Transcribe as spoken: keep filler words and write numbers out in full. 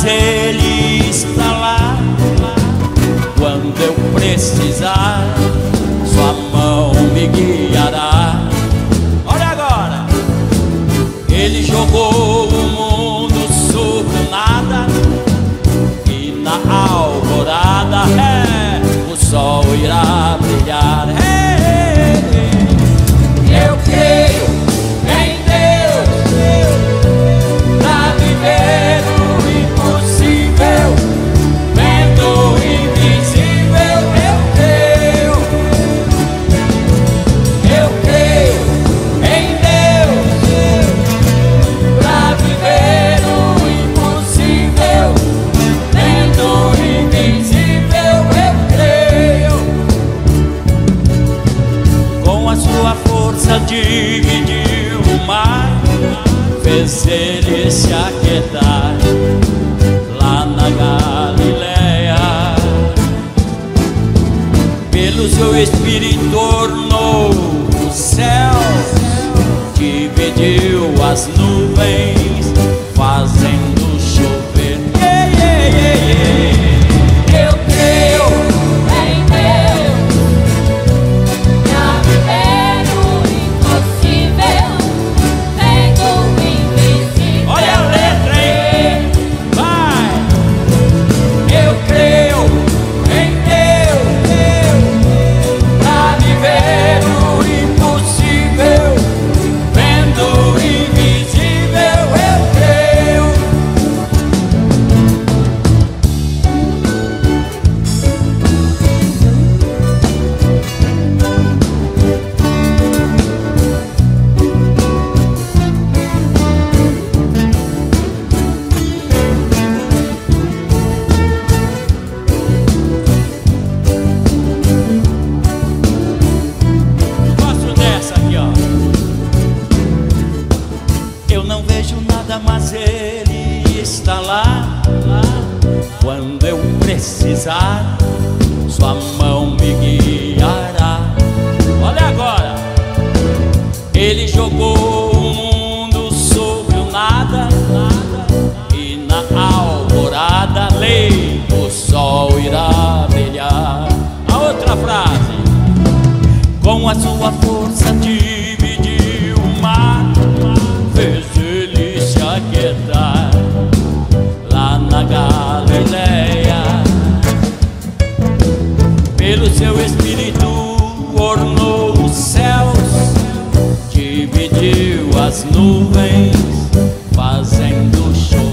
Ele está lá quando eu precisar, sua mão me guiará. Olha agora, Ele jogou o mundo sobre o nada, e na alvorada é, o sol irá brilhar. É, eu creio em Deus pra viver o impossível, vendo o invisível. Eu creio, eu creio em Deus pra viver o impossível, vendo o invisível. Eu creio. Com a sua força dividiu o mar, fez ele se aquietar lá na Galileia. Pelo seu Espírito tornou o céu, dividiu as nuvens, fazendo chover. Yeah, yeah, yeah, yeah. Eu creio em Deus pra viver o impossível, vendo o invisível. Olha a letra aí, vai! Eu creio em Deus pra viver o impossível, vendo o invisível. Eu creio. Gosto dessa aqui, ó. Eu não vejo nada, mas Ele está lá, lá. Quando eu precisar, sua mão me guiará. Olha agora, Ele jogou o mundo sobre o nada, nada, e na alvorada lei, o sol irá brilhar. A outra frase: com a sua força dividiu o mar, fez ele se aquietar lá na Galileia. Pelo seu Espírito ornou os céus, dividiu as nuvens, fazendo chover.